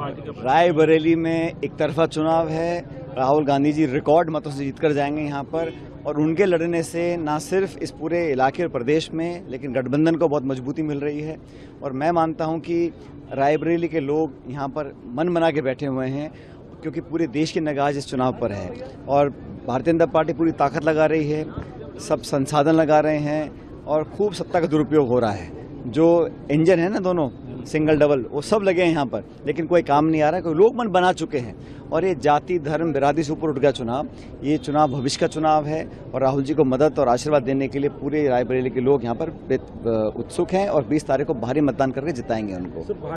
Party का? रायबरेली में एक तरफा चुनाव है। राहुल गांधी जी रिकॉर्ड मतों से जीतकर जाएंगे यहाँ पर, और उनके लड़ने से ना सिर्फ इस पूरे इलाके और प्रदेश में, लेकिन गठबंधन को बहुत मजबूती मिल रही है। और मैं मानता हूँ कि रायबरेली के लोग यहाँ पर मन बना के बैठे हुए हैं, क्योंकि पूरे देश की निगाह इस चुनाव पर है और भारतीय जनता पार्टी पूरी ताकत लगा रही है, सब संसाधन लगा रहे हैं और खूब सत्ता का दुरुपयोग हो रहा है। जो इंजन है ना दोनों सिंगल डबल, वो सब लगे हैं यहाँ पर, लेकिन कोई काम नहीं आ रहा है। कोई लोग मन बना चुके हैं और ये जाति धर्म बिरादरी से ऊपर उठ गया चुनाव। ये चुनाव भविष्य का चुनाव है और राहुल जी को मदद और आशीर्वाद देने के लिए पूरे रायबरेली के लोग यहाँ पर उत्सुक हैं और 20 तारीख को भारी मतदान करके जिताएंगे उनको।